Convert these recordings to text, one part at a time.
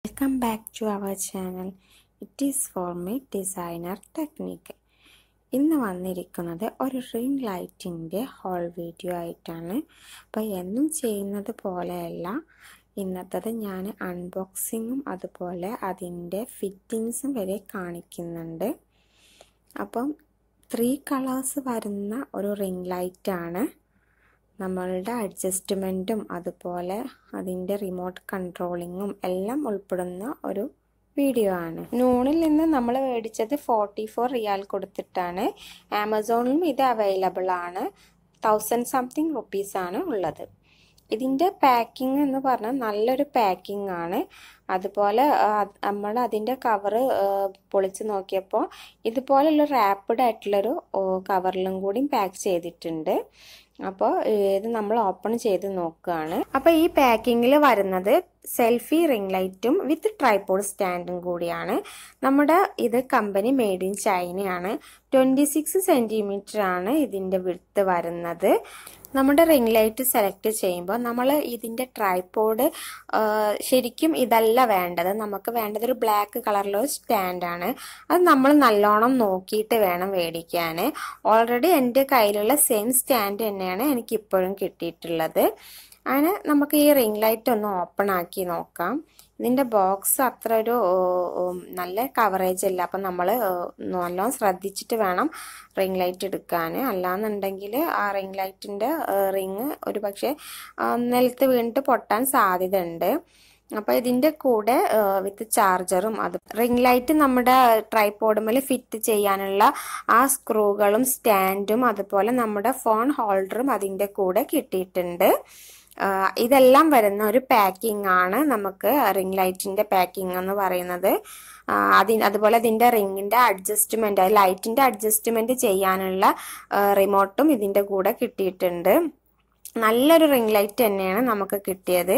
Welcome back to our channel. It is for me designer technique. ഇന്ന് വന്നിരിക്കുന്നത് ഒരു ring ലൈറ്റിൻ്റെ ഹോൾ വീഡിയോ ആയിട്ടാണ്. അപ്പോൾ എന്നും ചെയ്യുന്നത് പോലെയല്ല, ഇന്നത്തത് ഞാൻ അൺബോക്സിങ്ങും അതുപോലെ അതിൻ്റെ ഫിറ്റിങ്സും വരെ കാണിക്കുന്നുണ്ട്. അപ്പം 3 കളേഴ്സ് വരുന്ന ഒരു റിംഗ് ലൈറ്റാണ്. നമ്മളുടെ അഡ്ജസ്റ്റ്മെൻറ്റും അതുപോലെ അതിൻ്റെ റിമോട്ട് കൺട്രോളിങ്ങും എല്ലാം ഉൾപ്പെടുന്ന ഒരു വീഡിയോ ആണ്. നൂണിൽ നിന്ന് നമ്മൾ മേടിച്ചത് 44 റിയാൽ കൊടുത്തിട്ടാണ്. ആമസോണിലും ഇത് അവൈലബിൾ ആണ്. 1000 സംതിങ് റുപ്പീസാണ് ഉള്ളത്. ഇതിൻ്റെ പാക്കിംഗ് എന്ന് പറഞ്ഞാൽ നല്ലൊരു പാക്കിംഗ് ആണ്. അതുപോലെ നമ്മൾ അതിൻ്റെ കവറ് പൊളിച്ച് നോക്കിയപ്പോൾ ഇതുപോലുള്ള റാപ്പിഡ് ആയിട്ടുള്ളൊരു കവറിലും കൂടി പാക്ക് ചെയ്തിട്ടുണ്ട്. അപ്പോൾ ഇത് നമ്മൾ ഓപ്പൺ ചെയ്ത് നോക്കുകയാണ്. അപ്പോൾ ഈ പാക്കിങ്ങിൽ വരുന്നത് സെൽഫി റിംഗ് ലൈറ്റും വിത്ത് ട്രൈപോഡ് സ്റ്റാൻഡും കൂടിയാണ്. നമ്മുടെ ഇത് കമ്പനി മെയ്ഡ് ഇൻ ചൈനയാണ്. 26 സെൻറ്റിമീറ്റർ ആണ് ഇതിൻ്റെ വിഡ്ത്ത് വരുന്നത്. നമ്മുടെ റിംഗ് ലൈറ്റ് സെലക്ട് ചെയ്യുമ്പോൾ നമ്മൾ ഇതിൻ്റെ ട്രൈപോഡ് ശരിക്കും ഇതല്ല വേണ്ടത്. നമുക്ക് വേണ്ടത് ഒരു ബ്ലാക്ക് കളറിലൊരു സ്റ്റാൻഡാണ്. അത് നമ്മൾ നല്ലോണം നോക്കിയിട്ട് വേണം മേടിക്കാൻ. ഓൾറെഡി എൻ്റെ കയ്യിലുള്ള സെയിം സ്റ്റാൻഡ് തന്നെയാണ് എനിക്കിപ്പോഴും കിട്ടിയിട്ടുള്ളത്. അങ്ങനെ നമുക്ക് ഈ റിംഗ് ലൈറ്റ് ഒന്ന് ഓപ്പൺ ആക്കി നോക്കാം. ഇതിൻ്റെ ബോക്സ് അത്ര ഒരു നല്ല കവറേജ് അല്ല. അപ്പം നമ്മൾ നല്ലോണം ശ്രദ്ധിച്ചിട്ട് വേണം റിംഗ് ലൈറ്റ് എടുക്കാൻ. അല്ലാന്നുണ്ടെങ്കിൽ ആ റിംഗ് ലൈറ്റിൻ്റെ റിങ് ഒരു പക്ഷേ നിലത്ത് വീണിട്ട് പൊട്ടാൻ സാധ്യത ഉണ്ട്. അപ്പോൾ ഇതിൻ്റെ കൂടെ വിത്ത് ചാർജറും അത് റിംഗ് ലൈറ്റ് നമ്മുടെ ട്രൈപോഡുമേൽ ഫിറ്റ് ചെയ്യാനുള്ള ആ സ്ക്രൂകളും സ്റ്റാൻഡും അതുപോലെ നമ്മുടെ ഫോൺ ഹോൾഡറും അതിൻ്റെ കൂടെ കിട്ടിയിട്ടുണ്ട്. ഇതെല്ലാം വരുന്ന ഒരു പാക്കിംഗ് ആണ് നമുക്ക് റിംഗ് ലൈറ്റിൻ്റെ പാക്കിംഗ് എന്ന് പറയുന്നത്. അതുപോലെ അതിൻ്റെ റിങ്ങിൻ്റെ അഡ്ജസ്റ്റ്മെൻറ്റ്, ലൈറ്റിൻ്റെ അഡ്ജസ്റ്റ്മെൻറ്റ് ചെയ്യാനുള്ള റിമോട്ടും ഇതിൻ്റെ കൂടെ കിട്ടിയിട്ടുണ്ട്. നല്ലൊരു റിംഗ് ലൈറ്റ് തന്നെയാണ് നമുക്ക് കിട്ടിയത്.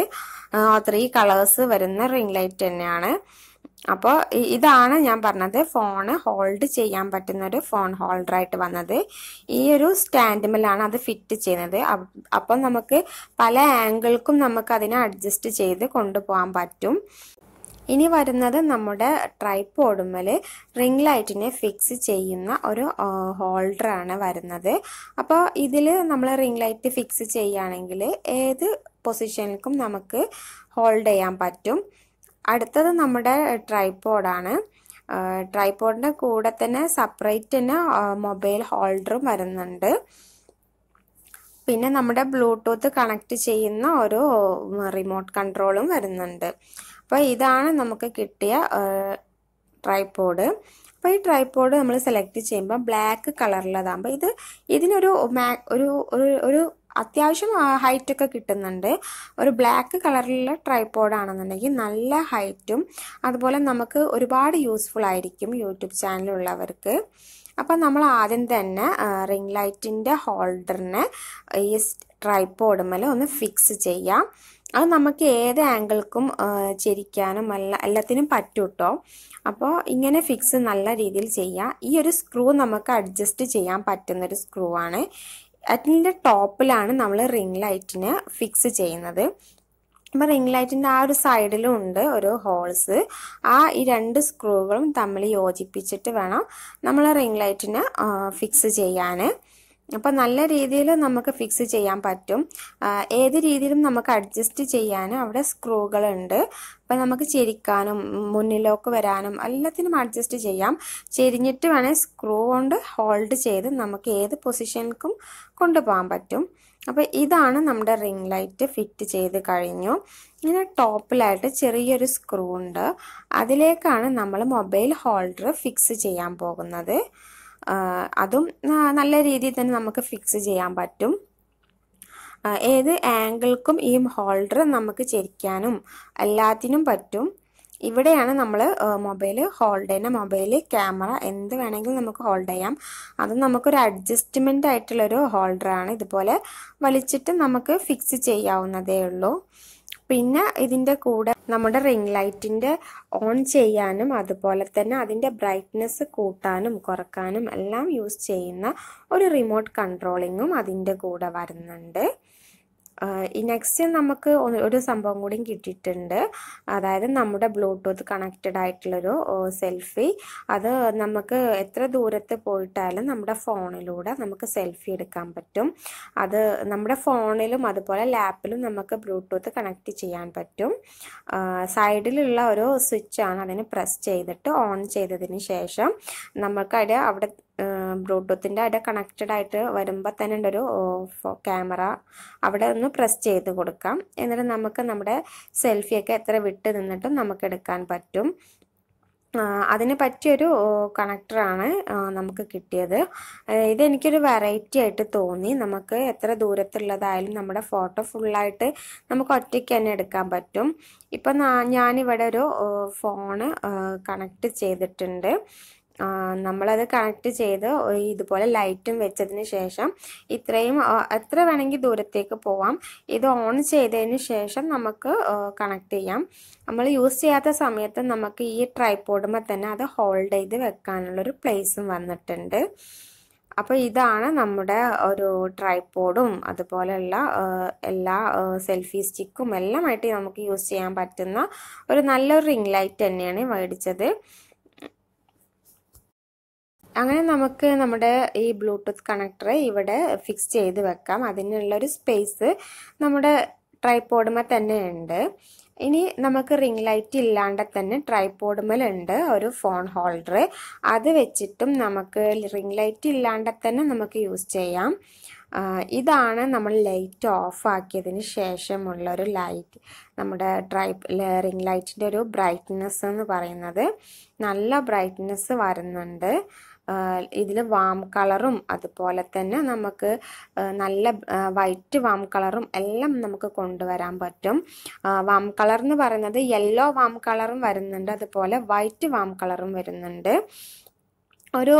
3 കളേഴ്സ് വരുന്ന റിംഗ് ലൈറ്റ് തന്നെയാണ്. അപ്പോൾ ഇതാണ് ഞാൻ പറഞ്ഞത് ഫോണ് ഹോൾഡ് ചെയ്യാൻ പറ്റുന്ന ഒരു ഫോൺ ഹോൾഡറായിട്ട് വന്നത്. ഈ ഒരു സ്റ്റാൻഡുമേലാണ് അത് ഫിറ്റ് ചെയ്യുന്നത്. അപ്പം നമുക്ക് പല ആംഗിൾക്കും നമുക്ക് അതിനെ അഡ്ജസ്റ്റ് ചെയ്ത് കൊണ്ടുപോകാൻ പറ്റും. ഇനി വരുന്നത് നമ്മുടെ ട്രൈപോഡുമേൽ റിംഗ് ലൈറ്റിനെ ഫിക്സ് ചെയ്യുന്ന ഒരു ഹോൾഡറാണ് വരുന്നത്. അപ്പോൾ ഇതിൽ നമ്മൾ റിംഗ് ലൈറ്റ് ഫിക്സ് ചെയ്യുകയാണെങ്കിൽ ഏത് പൊസിഷനിലേക്കും നമുക്ക് ഹോൾഡ് ചെയ്യാൻ പറ്റും. അടുത്തത് നമ്മുടെ ട്രൈപോഡാണ്. ട്രൈപോഡിൻ്റെ കൂടെ തന്നെ സെപ്പറേറ്റ് തന്നെ മൊബൈൽ ഹോൾഡറും വരുന്നുണ്ട്. പിന്നെ നമ്മുടെ ബ്ലൂടൂത്ത് കണക്ട് ചെയ്യുന്ന ഒരു റിമോട്ട് കൺട്രോളും വരുന്നുണ്ട്. അപ്പോൾ ഇതാണ് നമുക്ക് കിട്ടിയ ട്രൈപോഡ്. അപ്പോൾ ഈ ട്രൈപോഡ് നമ്മൾ സെലക്ട് ചെയ്യുമ്പോൾ ബ്ലാക്ക് കളറിലതാകുമ്പോൾ ഇതിനൊരു ഒരു അത്യാവശ്യം ഹൈറ്റൊക്കെ കിട്ടുന്നുണ്ട്. ഒരു ബ്ലാക്ക് കളറിലുള്ള ട്രൈപോഡാണെന്നുണ്ടെങ്കിൽ നല്ല ഹൈറ്റും അതുപോലെ നമുക്ക് ഒരുപാട് യൂസ്ഫുൾ ആയിരിക്കും യൂട്യൂബ് ചാനലുള്ളവർക്ക്. അപ്പം നമ്മൾ ആദ്യം തന്നെ റിംഗ് ലൈറ്റിൻ്റെ ഹോൾഡറിനെ ഈ ട്രൈപോഡുമേൽ ഒന്ന് ഫിക്സ് ചെയ്യാം. അത് നമുക്ക് ഏത് ആംഗിൾക്കും ചെരിക്കാനും എല്ലാത്തിനും പറ്റും കേട്ടോ. അപ്പോൾ ഇങ്ങനെ ഫിക്സ് നല്ല രീതിയിൽ ചെയ്യാം. ഈ ഒരു സ്ക്രൂ നമുക്ക് അഡ്ജസ്റ്റ് ചെയ്യാൻ പറ്റുന്നൊരു സ്ക്രൂ ആണ്. അതിൻ്റെ ടോപ്പിലാണ് നമ്മൾ റിംഗ് ലൈറ്റിന് ഫിക്സ് ചെയ്യുന്നത്. അപ്പോൾ റിംഗ് ലൈറ്റിൻ്റെ ആ ഒരു സൈഡിലും ഉണ്ട് ഒരു ഹോൾസ്. ഈ 2 സ്ക്രൂകളും തമ്മിൽ യോജിപ്പിച്ചിട്ട് വേണം നമ്മൾ റിംഗ് ലൈറ്റിന് ഫിക്സ് ചെയ്യാൻ. അപ്പോൾ നല്ല രീതിയിൽ നമുക്ക് ഫിക്സ് ചെയ്യാൻ പറ്റും. ഏത് രീതിയിലും നമുക്ക് അഡ്ജസ്റ്റ് ചെയ്യാനും അവിടെ സ്ക്രൂകളുണ്ട്. അപ്പോൾ നമുക്ക് ചെരിക്കാനും മുന്നിലേക്ക് വരാനും എല്ലാത്തിനും അഡ്ജസ്റ്റ് ചെയ്യാം. ചെരിഞ്ഞിട്ട് വേണേൽ സ്ക്രൂ കൊണ്ട് ഹോൾഡ് ചെയ്ത് നമുക്ക് ഏത് പൊസിഷനിലേക്കും കൊണ്ടുപോകാൻ പറ്റും. അപ്പോൾ ഇതാണ് നമ്മുടെ റിംഗ് ലൈറ്റ് ഫിറ്റ് ചെയ്ത് കഴിഞ്ഞു. ഇങ്ങനെ ടോപ്പിലായിട്ട് ചെറിയൊരു സ്ക്രൂ ഉണ്ട്. അതിലേക്കാണ് നമ്മൾ മൊബൈൽ ഹോൾഡർ ഫിക്സ് ചെയ്യാൻ പോകുന്നത്. അതും നല്ല രീതിയിൽ തന്നെ നമുക്ക് ഫിക്സ് ചെയ്യാൻ പറ്റും. ഏത് ആംഗിൾക്കും ഈ ഹോൾഡർ നമുക്ക് ചെരിക്കാനും എല്ലാത്തിനും പറ്റും. ഇവിടെയാണ് നമ്മൾ മൊബൈൽ ഹോൾഡ് ചെയ്യുന്ന മൊബൈൽ ക്യാമറ എന്ത് വേണമെങ്കിലും നമുക്ക് ഹോൾഡ് ചെയ്യാം. അത് നമുക്കൊരു അഡ്ജസ്റ്റ്മെൻ്റ് ആയിട്ടുള്ളൊരു ഹോൾഡറാണ്. ഇതുപോലെ വലിച്ചിട്ട് നമുക്ക് ഫിക്സ് ചെയ്യാവുന്നതേ ഉള്ളൂ. പിന്നെ ഇതിൻ്റെ കൂടെ നമ്മുടെ റിംഗ് ലൈറ്റിൻ്റെ ഓൺ ചെയ്യാനും അതുപോലെ തന്നെ അതിൻ്റെ ബ്രൈറ്റ്നെസ് കൂട്ടാനും കുറക്കാനും എല്ലാം യൂസ് ചെയ്യുന്ന ഒരു റിമോട്ട് കൺട്രോളിങ്ങും അതിൻ്റെ കൂടെ വരുന്നുണ്ട്. നെക്സ്റ്റ് നമുക്ക് ഒരു സംഭവം കൂടി കിട്ടിയിട്ടുണ്ട്. അതായത് നമ്മുടെ ബ്ലൂടൂത്ത് കണക്റ്റഡ് ആയിട്ടുള്ളൊരു സെൽഫി. അത് നമുക്ക് എത്ര ദൂരത്ത് പോയിട്ടായാലും നമ്മുടെ ഫോണിലൂടെ നമുക്ക് സെൽഫി എടുക്കാൻ പറ്റും. അത് നമ്മുടെ ഫോണിലും അതുപോലെ ലാപ്പിലും നമുക്ക് ബ്ലൂടൂത്ത് കണക്റ്റ് ചെയ്യാൻ പറ്റും. സൈഡിലുള്ള ഒരു സ്വിച്ചാണ്. അതിന് പ്രസ് ചെയ്തിട്ട് ഓൺ ചെയ്തതിന് ശേഷം നമുക്ക് അവിടെ ബ്ലൂടൂത്തിൻ്റെ അവിടെ കണക്റ്റഡ് ആയിട്ട് വരുമ്പോൾ തന്നെ ഉണ്ടൊരു ക്യാമറ, അവിടെ ഒന്ന് പ്രസ് ചെയ്ത് കൊടുക്കാം. എന്നിട്ട് നമുക്ക് നമ്മുടെ സെൽഫിയൊക്കെ എത്ര വിട്ട് നിന്നിട്ടും നമുക്ക് എടുക്കാൻ പറ്റും. അതിന് പറ്റിയൊരു കണക്ടറാണ് നമുക്ക് കിട്ടിയത്. ഇതെനിക്കൊരു വെറൈറ്റി ആയിട്ട് തോന്നി. നമുക്ക് എത്ര ദൂരത്തുള്ളതായാലും നമ്മുടെ ഫോട്ടോ ഫുള്ളായിട്ട് നമുക്ക് ഒറ്റയ്ക്ക് തന്നെ എടുക്കാൻ പറ്റും. ഇപ്പം ഞാനിവിടെ ഒരു ഫോണ് കണക്ട് ചെയ്തിട്ടുണ്ട്. നമ്മളത് കണക്ട് ചെയ്ത് ഇതുപോലെ ലൈറ്റും വെച്ചതിന് ശേഷം ഇത്രയും എത്ര വേണമെങ്കിൽ ദൂരത്തേക്ക് പോവാം. ഇത് ഓൺ ചെയ്തതിന് ശേഷം നമുക്ക് കണക്ട് ചെയ്യാം. നമ്മൾ യൂസ് ചെയ്യാത്ത സമയത്ത് നമുക്ക് ഈ ട്രൈപോഡുമ്പോൾ തന്നെ അത് ഹോൾഡ് ചെയ്ത് വെക്കാനുള്ളൊരു പ്ലേസും വന്നിട്ടുണ്ട്. അപ്പോൾ ഇതാണ് നമ്മുടെ ഒരു ട്രൈപോഡും അതുപോലെയുള്ള എല്ലാ സെൽഫി സ്റ്റിക്കും എല്ലാമായിട്ട് നമുക്ക് യൂസ് ചെയ്യാൻ പറ്റുന്ന ഒരു നല്ലൊരു റിംഗ് ലൈറ്റ് തന്നെയാണ് മേടിച്ചത്. അങ്ങനെ നമുക്ക് നമ്മുടെ ഈ ബ്ലൂടൂത്ത് കണക്ടർ ഇവിടെ ഫിക്സ് ചെയ്ത് വെക്കാം. അതിനുള്ളൊരു സ്പേസ് നമ്മുടെ ട്രൈപോഡുമ്പോൾ തന്നെ ഉണ്ട്. ഇനി നമുക്ക് റിംഗ് ലൈറ്റ് ഇല്ലാണ്ട് തന്നെ ട്രൈപോഡുമേലുണ്ട് ഒരു ഫോൺ ഹോൾഡർ. അത് വെച്ചിട്ടും നമുക്ക് റിംഗ് ലൈറ്റ് ഇല്ലാണ്ട് തന്നെ നമുക്ക് യൂസ് ചെയ്യാം. ഇതാണ് നമ്മൾ ലൈറ്റ് ഓഫ് ആക്കിയതിന് ശേഷമുള്ളൊരു ലൈറ്റ്. നമ്മുടെ റിംഗ് ലൈറ്റിൻ്റെ ഒരു ബ്രൈറ്റ്നെസ് എന്ന് പറയുന്നത് നല്ല ബ്രൈറ്റ്നെസ് വരുന്നുണ്ട്. ഇതിൽ വാം കളറും അതുപോലെ തന്നെ നമുക്ക് നല്ല വൈറ്റ് വാം കളറും എല്ലാം നമുക്ക് കൊണ്ടുവരാൻ പറ്റും. വാം കളർ എന്ന് പറയുന്നത് യെല്ലോ വാം കളറും വരുന്നുണ്ട്, അതുപോലെ വൈറ്റ് വാം കളറും വരുന്നുണ്ട്. ഒരു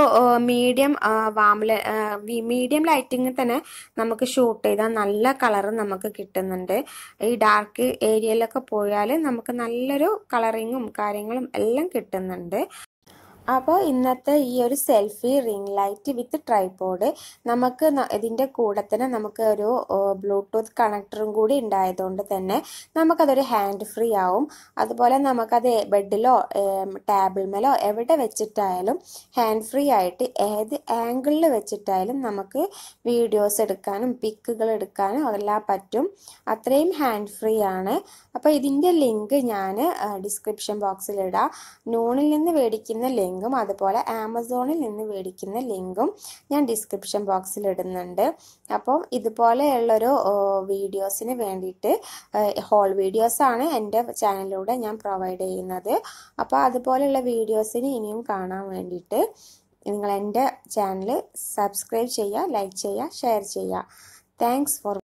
മീഡിയം ലൈറ്റിങ്ങിൽ തന്നെ നമുക്ക് ഷൂട്ട് ചെയ്താൽ നല്ല കളർ നമുക്ക് കിട്ടുന്നുണ്ട്. ഈ ഡാർക്ക് ഏരിയയിലൊക്കെ പോയാൽ നമുക്ക് നല്ലൊരു കളറിങ്ങും കാര്യങ്ങളും എല്ലാം കിട്ടുന്നുണ്ട്. അപ്പോൾ ഇന്നത്തെ ഈ ഒരു selfie ring light with tripod നമുക്ക് ഇതിൻ്റെ കൂടെ തന്നെ നമുക്ക് ഒരു ബ്ലൂടൂത്ത് കണക്ടറും കൂടി ഉണ്ടായതുകൊണ്ട് തന്നെ നമുക്കതൊരു ഹാൻഡ് ഫ്രീ ആവും. അതുപോലെ നമുക്കത് ബെഡിലോ ടേബിൾമേലോ എവിടെ വെച്ചിട്ടായാലും ഹാൻഡ് ഫ്രീ ആയിട്ട് ഏത് ആംഗിളിൽ വെച്ചിട്ടായാലും നമുക്ക് വീഡിയോസ് എടുക്കാനും പിക്കുകൾ എടുക്കാനും എല്ലാം പറ്റും. അത്രയും ഹാൻഡ് ഫ്രീ ആണ്. അപ്പോൾ ഇതിൻ്റെ ലിങ്ക് ഞാൻ ഡിസ്ക്രിപ്ഷൻ ബോക്സിലിടാം. നൂണിൽ നിന്ന് മേടിക്കുന്ന ലിങ്കും അതുപോലെ ആമസോണിൽ നിന്ന് മേടിക്കുന്ന ലിങ്കും ഞാൻ ഡിസ്ക്രിപ്ഷൻ ബോക്സിൽ ഇടുന്നുണ്ട്. അപ്പം ഇതുപോലെയുള്ളൊരു വീഡിയോസിന് വേണ്ടിയിട്ട് ഹോൾ വീഡിയോസാണ് എൻ്റെ ചാനലിലൂടെ ഞാൻ പ്രൊവൈഡ് ചെയ്യുന്നത്. അപ്പോൾ അതുപോലെയുള്ള വീഡിയോസിന് ഇനിയും കാണാൻ വേണ്ടിയിട്ട് നിങ്ങൾ എൻ്റെ ചാനൽ സബ്സ്ക്രൈബ് ചെയ്യുക, ലൈക്ക് ചെയ്യുക, ഷെയർ ചെയ്യുക. Thanks four